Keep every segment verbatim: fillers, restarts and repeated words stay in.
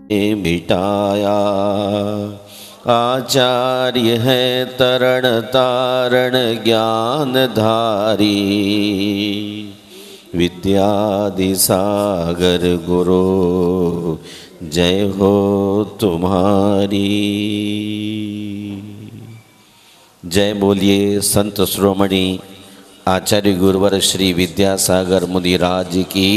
मिटाया। आचार्य है तरण तारण ज्ञान धारी, विद्यादि सागर गुरु जय हो तुम्हारी। जय बोलिए संत शिरोमणि आचार्य गुरुवर श्री विद्यासागर मुनिराज की।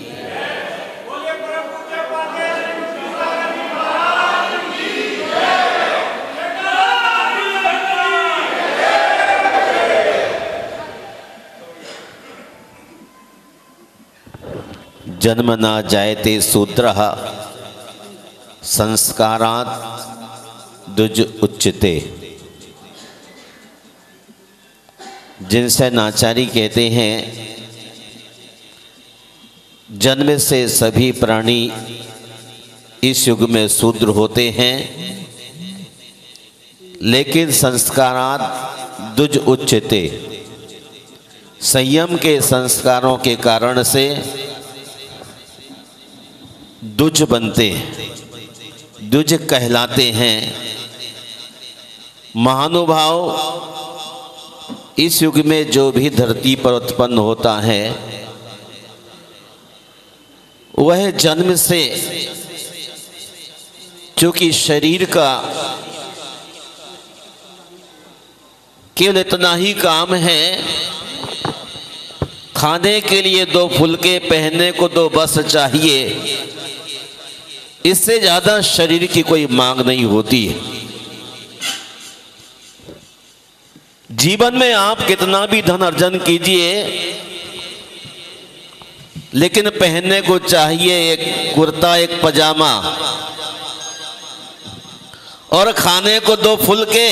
जन्म न जायते शूद्रः संस्कारात् द्विज उच्यते। जिनसे नाचारी कहते हैं, जन्म से सभी प्राणी इस युग में शूद्र होते हैं, लेकिन संस्कारात् द्विज उच्यते। संयम के संस्कारों के कारण से द्विज बनते हैं, द्विज कहलाते हैं। महानुभाव, इस युग में जो भी धरती पर उत्पन्न होता है वह जन्म से, चूंकि शरीर का केवल इतना ही काम है, खाने के लिए दो फुलके, पहनने को दो बस चाहिए, इससे ज्यादा शरीर की कोई मांग नहीं होती है। जीवन में आप कितना भी धन अर्जन कीजिए, लेकिन पहनने को चाहिए एक कुर्ता, एक पजामा, और खाने को दो फुलके।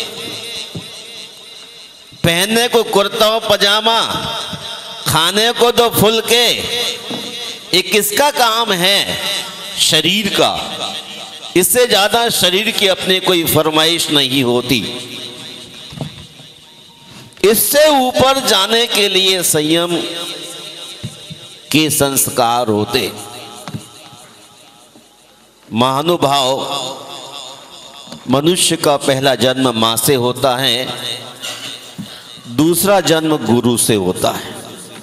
पहनने को कुर्ता और पजामा, खाने को दो फुलके, ये किसका काम है? शरीर का। इससे ज्यादा शरीर की अपने कोई फरमाइश नहीं होती। इससे ऊपर जाने के लिए संयम के संस्कार होते। महानुभाव, मनुष्य का पहला जन्म मां से होता है, दूसरा जन्म गुरु से होता है।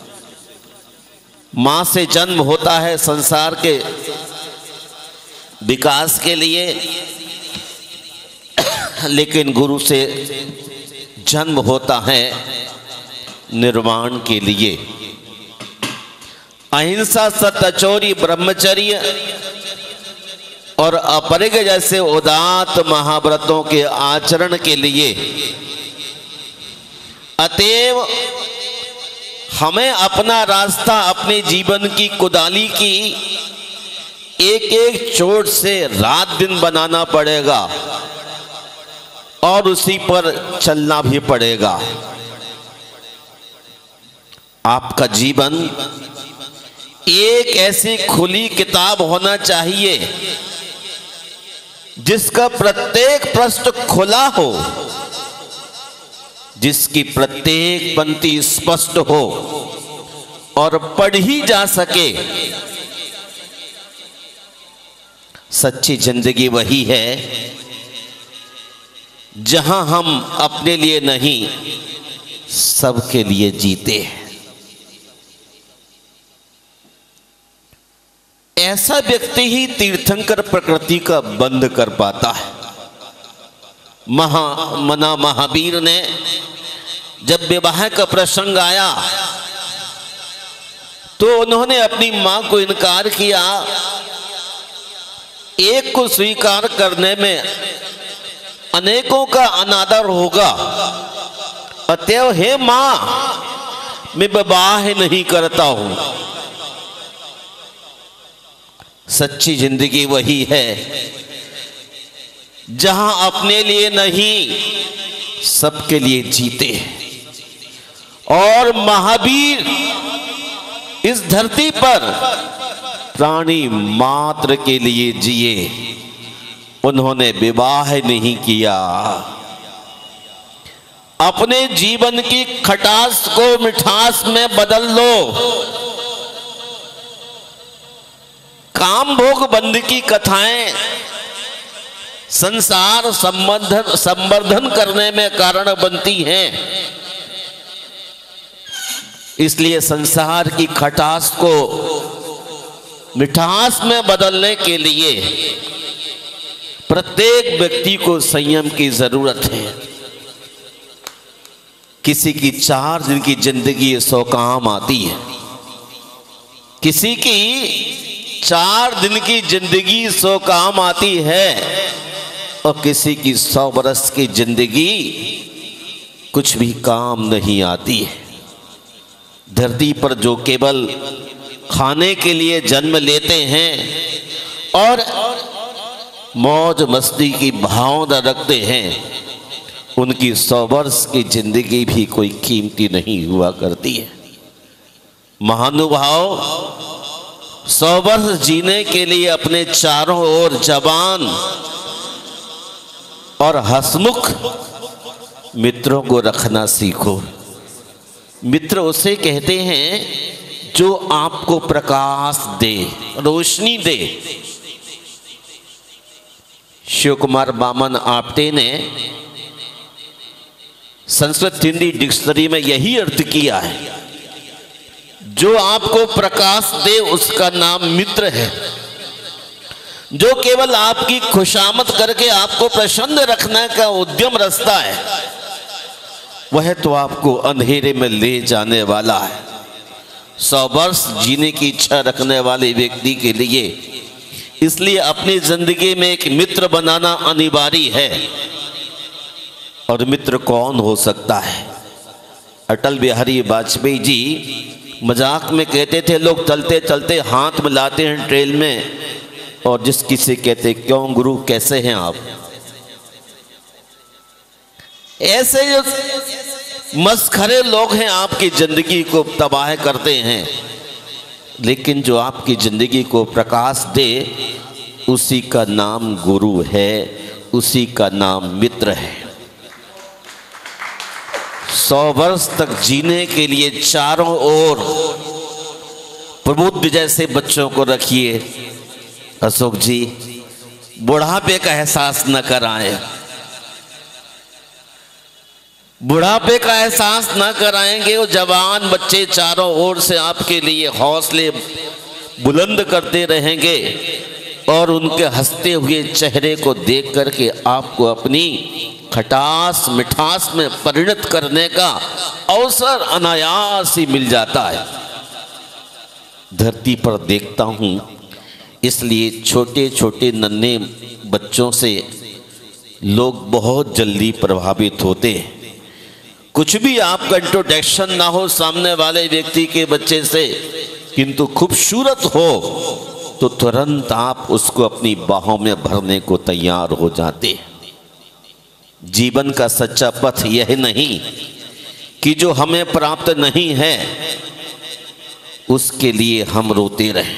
मां से जन्म होता है संसार के विकास के लिए, लेकिन गुरु से जन्म होता है निर्वाण के लिए। अहिंसा, सत्य, चोरी, ब्रह्मचर्य और अपरिग्रह जैसे उदात्त महाव्रतों के आचरण के लिए। अतएव हमें अपना रास्ता, अपने जीवन की कुदाली की एक एक चोट से रात दिन बनाना पड़ेगा और उसी पर चलना भी पड़ेगा। आपका जीवन एक ऐसी खुली किताब होना चाहिए जिसका प्रत्येक पृष्ठ खुला हो, जिसकी प्रत्येक पंक्ति स्पष्ट हो और पढ़ी जा सके। सच्ची जिंदगी वही है जहां हम अपने लिए नहीं, सबके लिए जीते हैं। ऐसा व्यक्ति ही तीर्थंकर प्रकृति का बंध कर पाता है। महा मना महावीर ने जब विवाह का प्रसंग आया तो उन्होंने अपनी मां को इनकार किया। एक को स्वीकार करने में अनेकों का अनादर होगा, अतएव हे मां, मैं विवाह नहीं करता हूं। सच्ची जिंदगी वही है जहां अपने लिए नहीं, सबके लिए जीते। और महावीर इस धरती पर प्राणी मात्र के लिए जिए, उन्होंने विवाह नहीं किया। अपने जीवन की खटास को मिठास में बदल लो। काम भोग बंद की कथाएं संसार संबंधन संवर्धन करने में कारण बनती हैं। इसलिए संसार की खटास को मिठास में बदलने के लिए प्रत्येक व्यक्ति को संयम की जरूरत है। किसी की चार दिन की जिंदगी सौ काम आती है, किसी की चार दिन की जिंदगी सौ काम आती है और किसी की सौ बरस की जिंदगी कुछ भी काम नहीं आती है। धरती पर जो केवल खाने के लिए जन्म लेते हैं और मौज मस्ती की भावना रखते हैं, उनकी सौ वर्ष की जिंदगी भी कोई कीमती नहीं हुआ करती है। महानुभाव सौ वर्ष जीने के लिए अपने चारों ओर जवान और हंसमुख मित्रों को रखना सीखो। मित्र उसे कहते हैं जो आपको प्रकाश दे, रोशनी दे। शिव कुमार बामन आप्टे ने संस्कृत हिंदी डिक्शनरी में यही अर्थ किया है, जो आपको प्रकाश दे उसका नाम मित्र है। जो केवल आपकी खुशामद करके आपको प्रसन्न रखने का उद्यम रचता है, वह तो आपको अंधेरे में ले जाने वाला है। सौ वर्ष जीने की इच्छा रखने वाले व्यक्ति के लिए इसलिए अपनी जिंदगी में एक मित्र बनाना अनिवार्य है। और मित्र कौन हो सकता है? अटल बिहारी वाजपेयी जी मजाक में कहते थे, लोग चलते चलते हाथ मिलाते हैं ट्रेन में, और जिस किसी कहते क्यों गुरु कैसे हैं आप। ऐसे जो मस्खरे लोग हैं आपकी जिंदगी को तबाह करते हैं, लेकिन जो आपकी जिंदगी को प्रकाश दे उसी का नाम गुरु है, उसी का नाम मित्र है। सौ वर्ष तक जीने के लिए चारों ओर प्रबुद्ध जैसे बच्चों को रखिए। अशोक जी, बुढ़ापे का एहसास न कराएं, बुढ़ापे का एहसास न कराएंगे। वो जवान बच्चे चारों ओर से आपके लिए हौसले बुलंद करते रहेंगे और उनके हंसते हुए चेहरे को देख करके आपको अपनी खटास मिठास में परिणत करने का अवसर अनायास ही मिल जाता है। धरती पर देखता हूँ, इसलिए छोटे छोटे नन्हे बच्चों से लोग बहुत जल्दी प्रभावित होते हैं। कुछ भी आपका इंट्रोडक्शन ना हो सामने वाले व्यक्ति के बच्चे से, किंतु खूबसूरत हो तो तुरंत आप उसको अपनी बाहों में भरने को तैयार हो जाते हैं। जीवन का सच्चा पथ यह नहीं कि जो हमें प्राप्त नहीं है उसके लिए हम रोते रहें।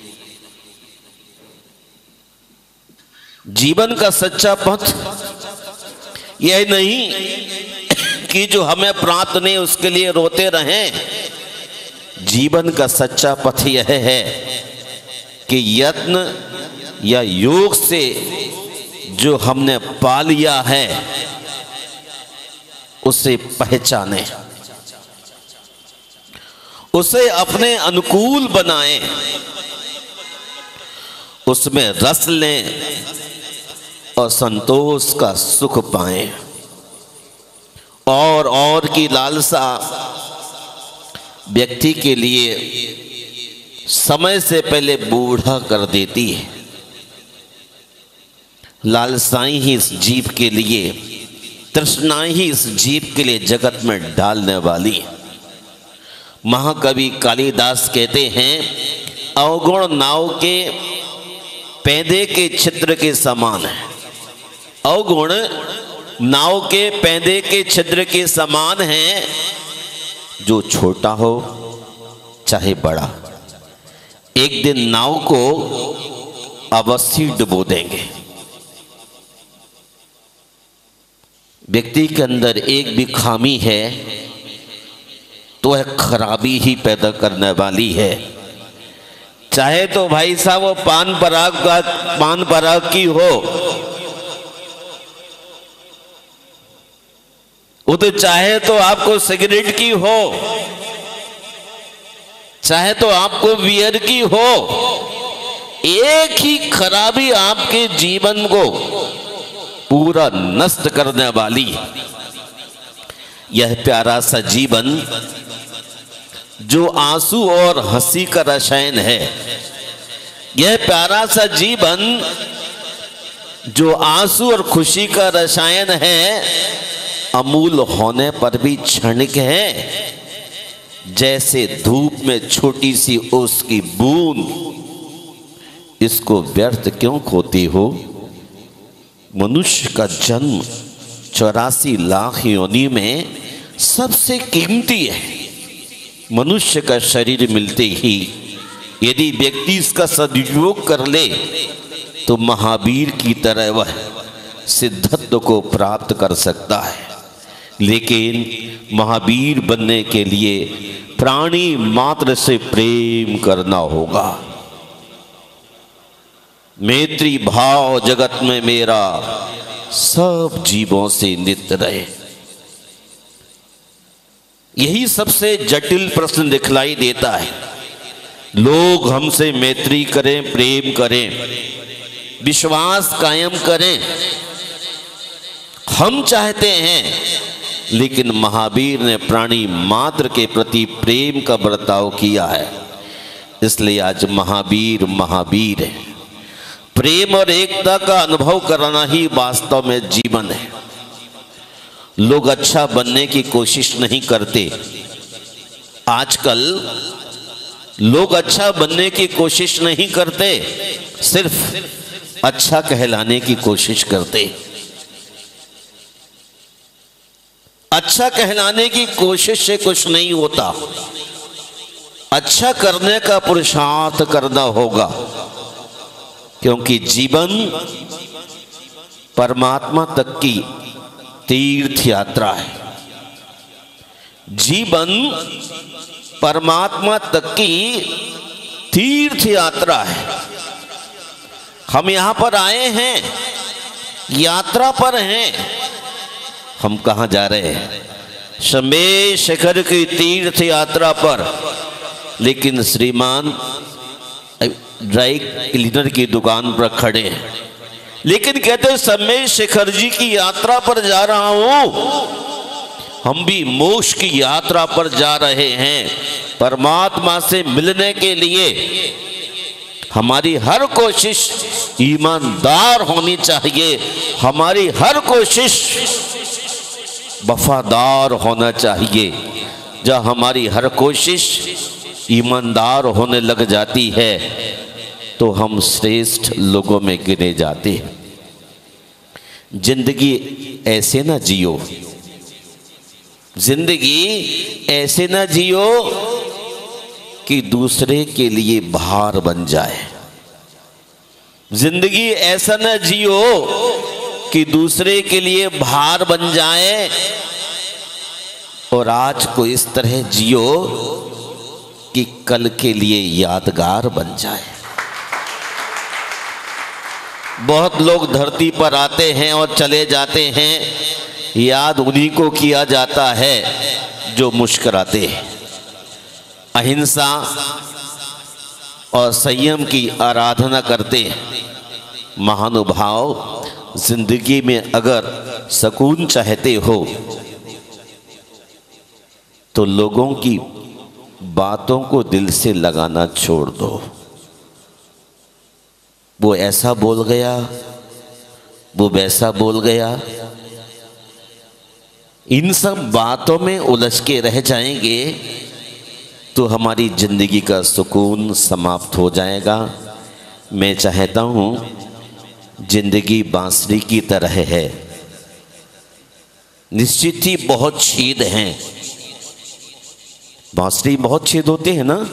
जीवन का सच्चा पथ यह नहीं कि जो हमें प्राप्त नहीं उसके लिए रोते रहें। जीवन का सच्चा पथ यह है कि यत्न या योग से जो हमने पा लिया है उसे पहचानें, उसे अपने अनुकूल बनाएं, उसमें रस लें और संतोष का सुख पाएं। और और की लालसा व्यक्ति के लिए समय से पहले बूढ़ा कर देती है। लालसाएं ही इस जीव के लिए, तृष्णाएं ही इस जीव के लिए जगत में डालने वाली है। महाकवि कालिदास कहते हैं, अवगुण नाव के पैदे के छिद्र के समान है। अवगुण नाव के पैदे के छिद्र के समान है, जो छोटा हो चाहे बड़ा, एक दिन नाव को अवश्य डुबो देंगे। व्यक्ति के अंदर एक भी खामी है तो वह खराबी ही पैदा करने वाली है। चाहे तो भाई साहब वो पान पराग का पान पराग की हो, वो तो चाहे तो आपको सिगरेट की हो, चाहे तो आपको बियर की हो, एक ही खराबी आपके जीवन को पूरा नष्ट करने वाली। यह प्यारा सा जीवन जो आंसू और हंसी का रसायन है, यह प्यारा सा जीवन जो आंसू और खुशी का रसायन है, अमूल होने पर भी क्षणिक है। जैसे धूप में छोटी सी ओस की बूंद, इसको व्यर्थ क्यों खोती हो। मनुष्य का जन्म चौरासी लाख योनि में सबसे कीमती है। मनुष्य का शरीर मिलते ही यदि व्यक्ति इसका सदुपयोग कर ले तो महावीर की तरह वह सिद्धत्व को प्राप्त कर सकता है। लेकिन महावीर बनने के लिए प्राणी मात्र से प्रेम करना होगा। मैत्री भाव जगत में मेरा सब जीवों से नित्य रहे। यही सबसे जटिल प्रश्न दिखलाई देता है। लोग हमसे मैत्री करें, प्रेम करें, विश्वास कायम करें, हम चाहते हैं, लेकिन महावीर ने प्राणी मात्र के प्रति प्रेम का बर्ताव किया है। इसलिए आज महावीर महावीर है। प्रेम और एकता का अनुभव कराना ही वास्तव में जीवन है। लोग अच्छा बनने की कोशिश नहीं करते। आजकल लोग अच्छा बनने की कोशिश नहीं करते, सिर्फ अच्छा कहलाने की कोशिश करते। अच्छा कहलाने की कोशिश से कुछ नहीं होता। अच्छा करने का पुरुषार्थ करना होगा, क्योंकि जीवन परमात्मा तक की तीर्थ यात्रा है। जीवन परमात्मा तक की तीर्थ यात्रा है। हम यहां पर आए हैं, यात्रा पर हैं। हम कहां जा रहे हैं? शम्भे शिखर की तीर्थ यात्रा पर। लेकिन श्रीमान ड्राई क्लीनर की दुकान पर खड़े हैं, लेकिन कहते शम्भे शिखर जी की यात्रा पर जा रहा हूं। हम भी मोक्ष की यात्रा पर जा रहे हैं, परमात्मा से मिलने के लिए। हमारी हर कोशिश ईमानदार होनी चाहिए, हमारी हर कोशिश वफादार होना चाहिए। जब हमारी हर कोशिश ईमानदार होने लग जाती है तो हम श्रेष्ठ लोगों में गिने जाते हैं। जिंदगी ऐसे ना जियो, जिंदगी ऐसे ना जियो कि दूसरे के लिए भार बन जाए। जिंदगी ऐसा ना जियो कि दूसरे के लिए भार बन जाए, और आज को इस तरह जियो कि कल के लिए यादगार बन जाए। बहुत लोग धरती पर आते हैं और चले जाते हैं, याद उन्हीं को किया जाता है जो मुस्कुराते हैं। अहिंसा और संयम की आराधना करते हैं। महानुभाव, जिंदगी में अगर सुकून चाहते हो तो लोगों की बातों को दिल से लगाना छोड़ दो। वो ऐसा बोल गया, वो वैसा बोल गया, इन सब बातों में उलझ के रह जाएंगे तो हमारी जिंदगी का सुकून समाप्त हो जाएगा। मैं चाहता हूँ जिंदगी बांसुरी की तरह है, निश्चित ही बहुत छेद हैं। बांसुरी बहुत छेद होते हैं ना।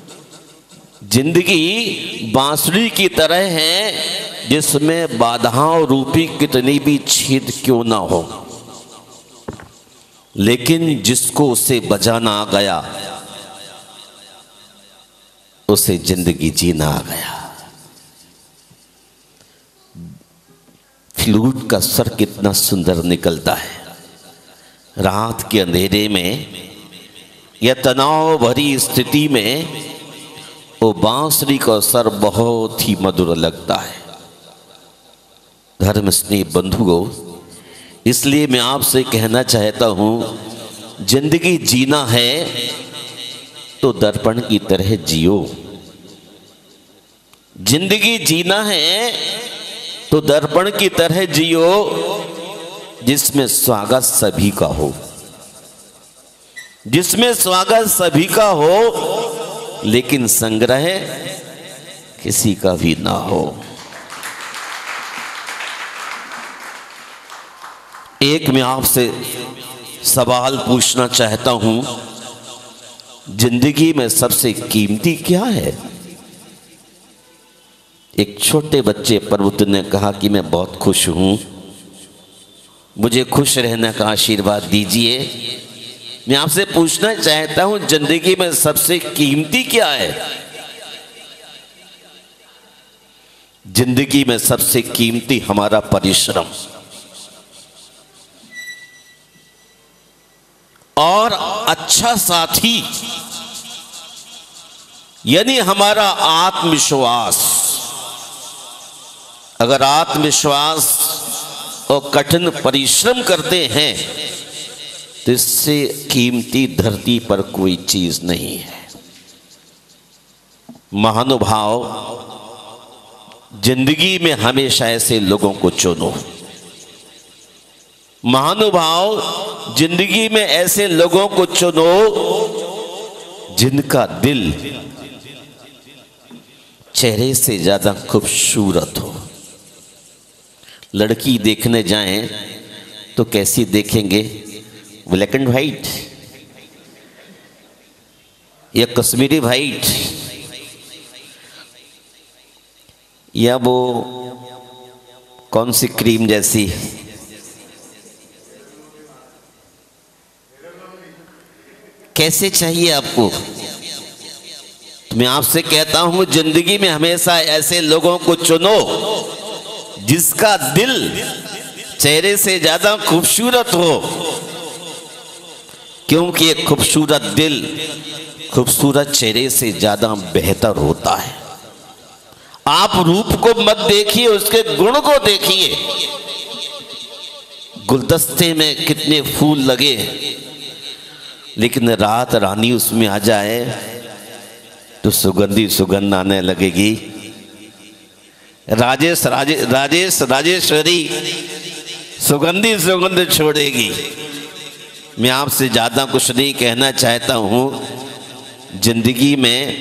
जिंदगी बांसुरी की तरह है जिसमें बाधाओं रूपी कितनी भी छेद क्यों ना हो, लेकिन जिसको उसे बजाना आ गया उसे जिंदगी जीना आ गया। फ्लूट का स्वर कितना सुंदर निकलता है। रात के अंधेरे में या तनाव भरी स्थिति में वो बांसुरी का स्वर बहुत ही मधुर लगता है। धर्म स्नेह बंधुओं, इसलिए मैं आपसे कहना चाहता हूँ, जिंदगी जीना है तो दर्पण की तरह जियो। जिंदगी जीना है तो दर्पण की तरह जियो, जिसमें स्वागत सभी का हो, जिसमें स्वागत सभी का हो, लेकिन संग्रह किसी का भी ना हो। एक मैं आपसे सवाल पूछना चाहता हूं, जिंदगी में सबसे कीमती क्या है? एक छोटे बच्चे पर्वत ने कहा कि मैं बहुत खुश हूं, मुझे खुश रहने का आशीर्वाद दीजिए। मैं आपसे पूछना चाहता हूं, जिंदगी में सबसे कीमती क्या है? जिंदगी में सबसे कीमती हमारा परिश्रम और अच्छा साथी, यानी हमारा आत्मविश्वास। अगर आत्मविश्वास और कठिन परिश्रम करते हैं तो इससे कीमती धरती पर कोई चीज नहीं है। महानुभाव, जिंदगी में हमेशा ऐसे लोगों को चुनो। महानुभाव, जिंदगी में ऐसे लोगों को चुनो जिनका दिल चेहरे से ज्यादा खूबसूरत हो। लड़की देखने जाएं तो कैसी देखेंगे? ब्लैक एंड व्हाइट या कश्मीरी व्हाइट या वो कौन सी क्रीम जैसी? कैसे चाहिए आपको? तो मैं आपसे कहता हूं, जिंदगी में हमेशा ऐसे लोगों को चुनो जिसका दिल चेहरे से ज्यादा खूबसूरत हो, क्योंकि एक खूबसूरत दिल खूबसूरत चेहरे से ज्यादा बेहतर होता है। आप रूप को मत देखिए, उसके गुण को देखिए। गुलदस्ते में कितने फूल लगे, लेकिन रात रानी उसमें आ जाए तो सुगंधी सुगंध आने लगेगी। राजेश राजे राजेश राजेश्वरी सुगंधी सुगंध छोड़ेगी। मैं आपसे ज्यादा कुछ नहीं कहना चाहता हूं। जिंदगी में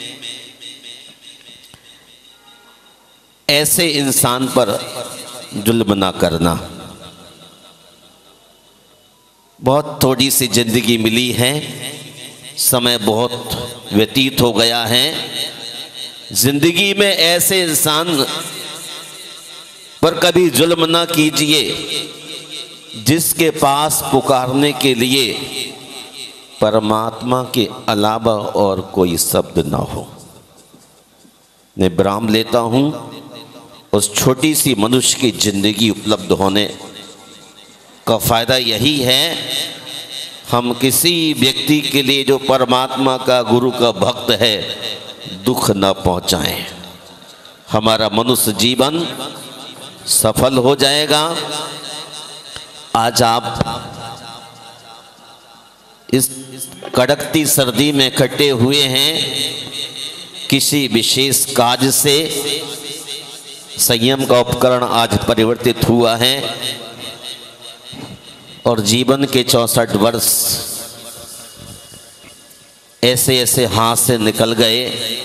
ऐसे इंसान पर जुल्म ना करना। बहुत थोड़ी सी जिंदगी मिली है, समय बहुत व्यतीत हो गया है। जिंदगी में ऐसे इंसान पर कभी जुल्म ना कीजिए जिसके पास पुकारने के लिए परमात्मा के अलावा और कोई शब्द ना हो। मैं विराम लेता हूं। उस छोटी सी मनुष्य की जिंदगी उपलब्ध होने का फायदा यही है, हम किसी व्यक्ति के लिए जो परमात्मा का गुरु का भक्त है दुख न पहुंचाएं। हमारा मनुष्य जीवन सफल हो जाएगा। आज आप इस कड़कती सर्दी में इकट्ठे हुए हैं, किसी विशेष काज से। संयम का उपकरण आज परिवर्तित हुआ है और जीवन के चौसठ वर्ष ऐसे ऐसे हाथ से निकल गए।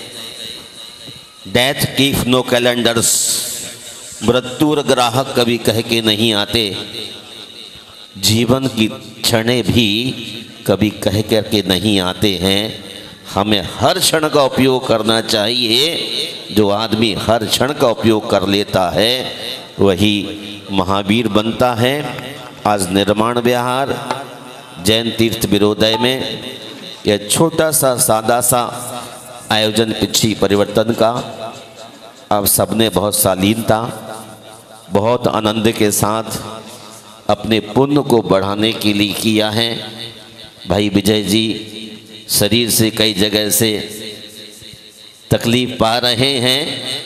डेथ कीप नो कैलेंडर्स, मृत्यु ग्राहक कभी कह के नहीं आते। जीवन की क्षणें भी कभी कह कर के नहीं आते हैं। हमें हर क्षण का उपयोग करना चाहिए। जो आदमी हर क्षण का उपयोग कर लेता है वही महावीर बनता है। आज निर्माण विहार जैन तीर्थ विरोधय में यह छोटा सा सादा सा आयोजन पिछी परिवर्तन का आप सबने बहुत शालीनता, बहुत आनंद के साथ अपने पुण्य को बढ़ाने के लिए किया है। भाई विजय जी शरीर से कई जगह से तकलीफ पा रहे हैं,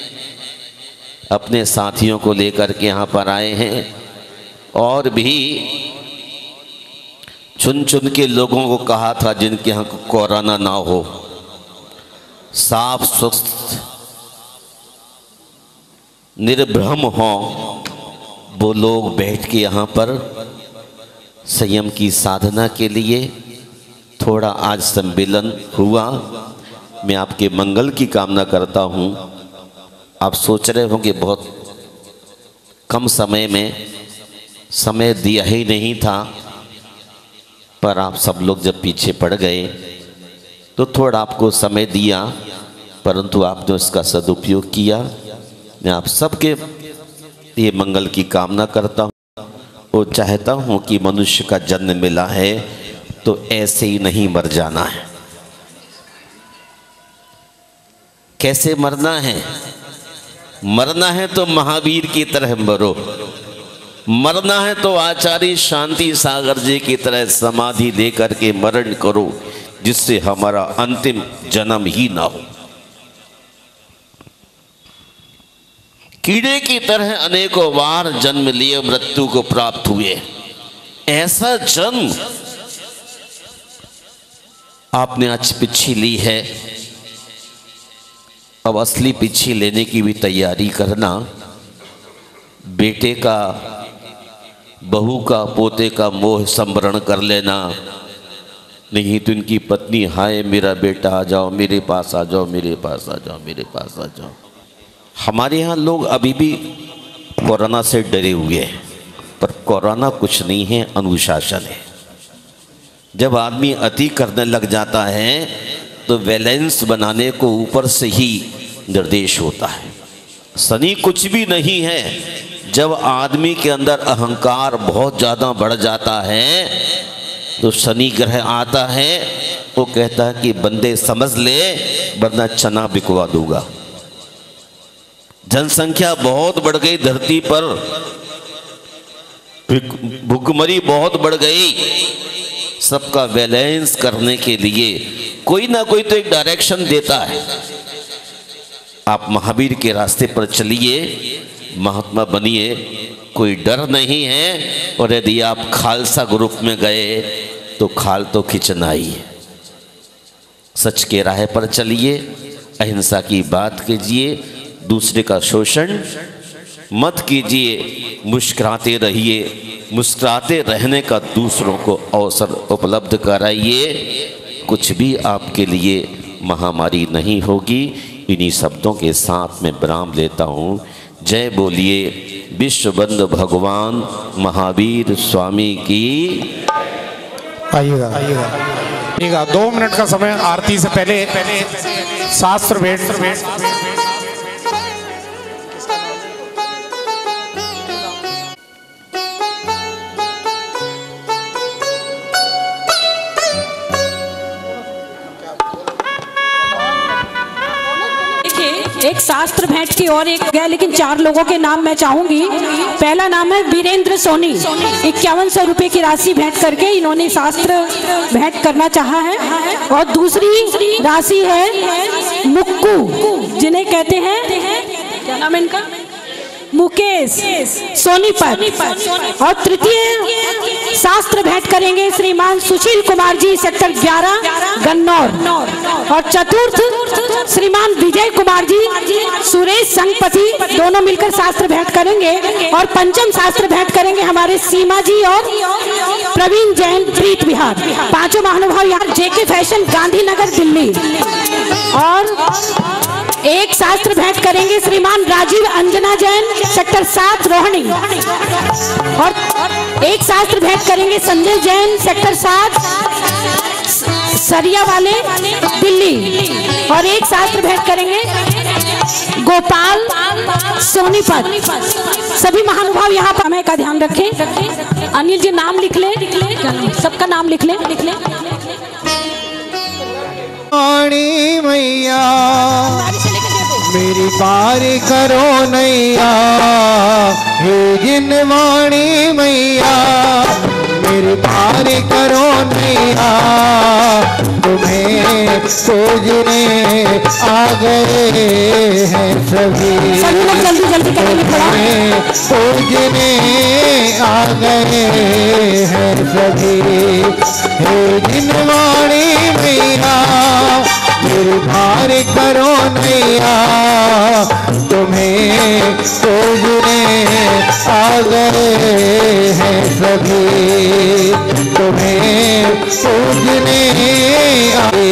अपने साथियों को लेकर के यहाँ पर आए हैं और भी चुन चुन के लोगों को कहा था जिनके यहाँ कोरोना ना हो, साफ स्वस्थ निर्भ्रम हो, वो लोग बैठ के यहाँ पर संयम की साधना के लिए थोड़ा आज सम्मेलन हुआ। मैं आपके मंगल की कामना करता हूँ। आप सोच रहे होंगे बहुत कम समय में, समय दिया ही नहीं था, पर आप सब लोग जब पीछे पड़ गए तो थोड़ा आपको समय दिया, परंतु आपने उसका सदुपयोग किया। मैं आप सबके ये मंगल की कामना करता हूँ और चाहता हूँ कि मनुष्य का जन्म मिला है तो ऐसे ही नहीं मर जाना है। कैसे मरना है? मरना है तो महावीर की तरह मरो, मरना है तो आचार्य शांति सागर जी की तरह समाधि लेकर के मरण करो, जिससे हमारा अंतिम जन्म ही ना हो। कीड़े की तरह अनेकों बार जन्म लिए मृत्यु को प्राप्त हुए, ऐसा जन्म आपने आज पिछी ली है। अब असली पिछी लेने की भी तैयारी करना। बेटे का, बहू का, पोते का मोह संवरण कर लेना, नहीं तो इनकी पत्नी हाय मेरा बेटा आ जाओ, मेरे पास आ जाओ, मेरे पास आ जाओ, मेरे पास आ जाओ। हमारे यहाँ लोग अभी भी कोरोना से डरे हुए हैं, पर कोरोना कुछ नहीं है, अनुशासन है। जब आदमी अति करने लग जाता है तो बैलेंस बनाने को ऊपर से ही निर्देश होता है। शनि कुछ भी नहीं है। जब आदमी के अंदर अहंकार बहुत ज़्यादा बढ़ जाता है तो शनि ग्रह आता है, वो कहता है कि बंदे समझ ले वरना चना बिकवा दूंगा। जनसंख्या बहुत बढ़ गई धरती पर, भुखमरी बहुत बढ़ गई। सबका बैलेंस करने के लिए कोई ना कोई तो एक डायरेक्शन देता है। आप महावीर के रास्ते पर चलिए, महात्मा बनिए, कोई डर नहीं है। और यदि आप खालसा ग्रुप में गए तो खाल तो खिंचना ही है। सच के राह पर चलिए, अहिंसा की बात कीजिए, दूसरे का शोषण मत कीजिए, मुस्कुराते रहिए। मुस्कुराते रहने का दूसरों को अवसर उपलब्ध कराइए। कुछ भी आपके लिए महामारी नहीं होगी। इन्हीं शब्दों के साथ मैं विराम लेता हूँ। जय बोलिए विश्वबंधु भगवान महावीर स्वामी की। आइएगा आइएगा दो मिनट का समय आरती से पहले पहले शास्त्र भेंट। एक शास्त्र भेंट की और एक गया, लेकिन चार लोगों के नाम मैं चाहूंगी। पहला नाम है वीरेंद्र सोनी, इक्यावन सौ रुपए की राशि भेंट करके इन्होंने शास्त्र भेंट करना चाहा है। और दूसरी राशि है मुक्कू, जिन्हें कहते हैं, क्या नाम है इनका, मुकेश सोनीपत। और तृतीय शास्त्र भेंट करेंगे श्रीमान सुशील कुमार जी, सेक्टर ग्यारह गन्नौर। और चतुर्थ श्रीमान विजय कुमार जी, सुरेश संगपति, दोनों मिलकर शास्त्र भेंट करेंगे। और पंचम शास्त्र भेंट करेंगे हमारे सीमा जी और प्रवीण जैन, प्रीत विहार। पांचों महानुभाव यहाँ जेके फैशन, गांधीनगर, दिल्ली। और एक शास्त्र भेंट करेंगे श्रीमान राजीव अंजना जैन, सेक्टर सात, रोहिणी। और एक शास्त्र भेंट करेंगे संजय जैन, सेक्टर सात, सरिया वाले, दिल्ली। और एक शास्त्र भेंट करेंगे गोपाल सोनीपत। सभी महानुभाव यहाँ पर समय का ध्यान रखें। अनिल जी नाम लिख ले, सबका नाम लिख ले, लिख ले। वाणी मैया मेरी पार करो नैया, हे जिनवाणी मैया मेरी पार करो नैया, तुम्हें खोजने आ गए हैं सभी, जल्दी जल्दी तुम्हें खोजने आ गए हैं सभी, हे जिनवाणी मैया मेरी पार करो नैया, तुम्हें खोजने आ गए हैं सभी, तुम्हें खोजने आए।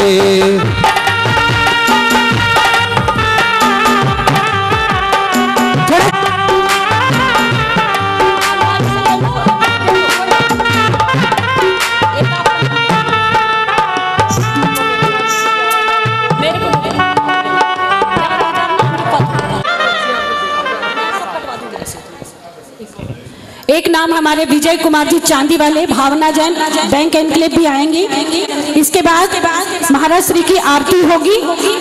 एक नाम हमारे विजय कुमार जी चांदी वाले, भावना जैन बैंक एनक्लेव भी आएंगी। इसके बाद महाराज श्री की आरती होगी।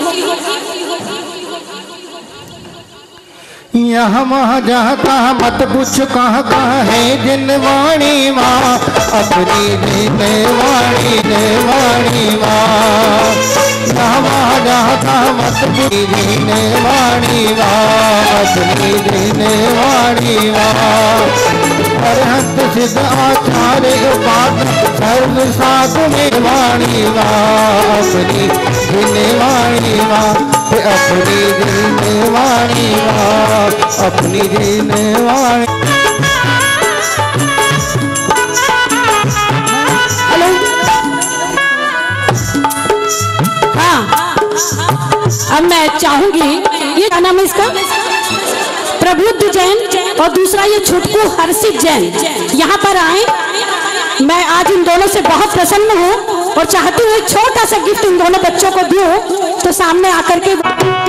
यहाँ वहाँ जहाँ कहाँ मत पूछ कहाँ कहाँ है जिनवाणी माँ, अपनी जिनवाणी जिनवाणी माँ, यहाँ वहाँ जहाँ कहाँ मत पूछ जिनवाणी माँ, अपनी जिनवाणी माँ, अरहत सिद्ध आचार्य उपासक सर्व साधु में वाणी माँ, अपनी जिनवाणी माँ, अपनी जिनवाणी माँ, अपनी जिनवाणी। हेलो, हाँ, अब मैं चाहूंगी, ये क्या नाम है इसका, प्रबुद्ध जैन और दूसरा ये छुटकू हर्षित जैन यहाँ पर आए। मैं आज इन दोनों से बहुत प्रसन्न हूँ और चाहती हूँ एक छोटा सा गिफ्ट इन दोनों बच्चों को दूँ, तो सामने आकर के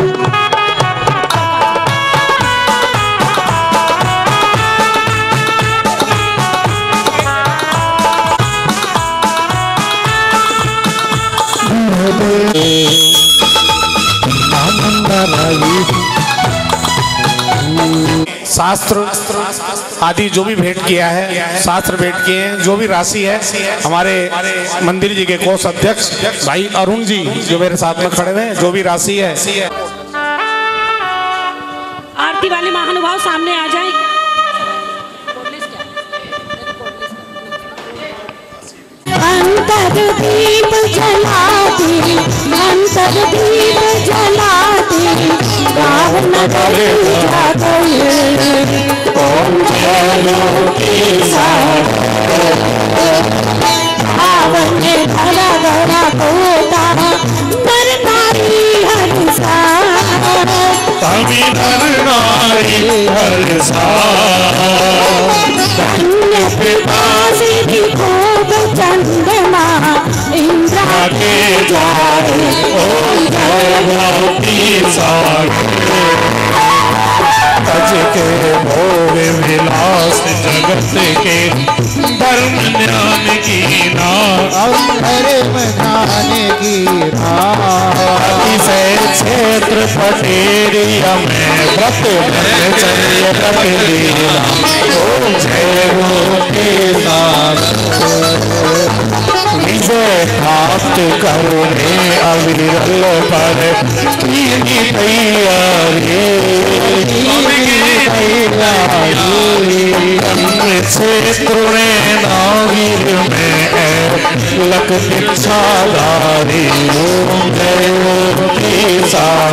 शास्त्र आदि जो भी भेंट किया है, शास्त्र भेंट किए हैं, जो भी राशि है हमारे मंदिर जी के कोष अध्यक्ष भाई अरुण जी जो मेरे साथ में खड़े हैं, जो भी राशि है। आरती वाले महानुभाव सामने आ जाए। अंतर दीप जला दे, अंतर दीप जला दे, गाँव नगर जा गए, ओम भावन धरा धरा पोता पर नारी हरसा, तभी नर नारी हरसा, धन्य पिता से खूब चंद्रमा इंद्रा के जाए, ओम भगवती सागर तज के भोग विलास जगत के धर्म ज्ञान की नाम, धर्म ज्ञान की अतिशय क्षेत्र पटेरिया में व्रत ब्रह्मचर्य व्रत लीला, ओम जय गोपी विजय प्राप्त करोगे अविरल पर कीनी तैयारी, क्षेत्र नागिर में लक दीक्षाधारी, ओम जय गोपी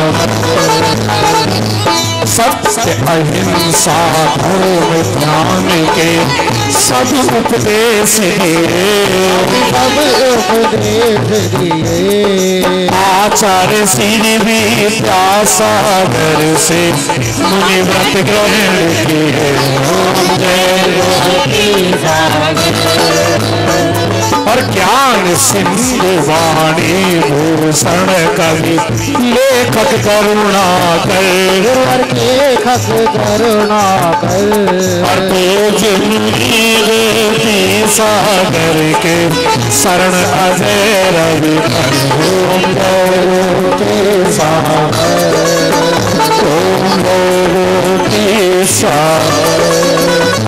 सत्य अहिंसा धर्म ज्ञान के सब उपदेश दिए, सब उपदेश दिए, आचार्य श्री विद्यासागर से मुनि व्रत ग्रहण किए, ओम जय गोपी सागर। और ज्ञान सिंधु वाणी भूषण कवि लेखक करुणा कर और लेखक करुणा कर और तो जिंदगी सागर के शरण अजय रवि ओम के सागर ओम के सागर।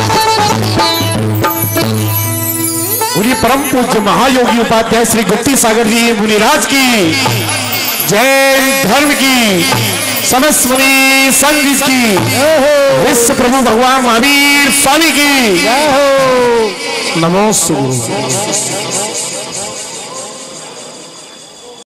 मुनि परम पूज्य महायोगी उपाध्याय श्री गुप्ती सागर जी मुनिराज की जैन धर्म की समस्त मुनि संघ की विश्व प्रभु भगवान महावीर स्वामी की नमो सुगुरु।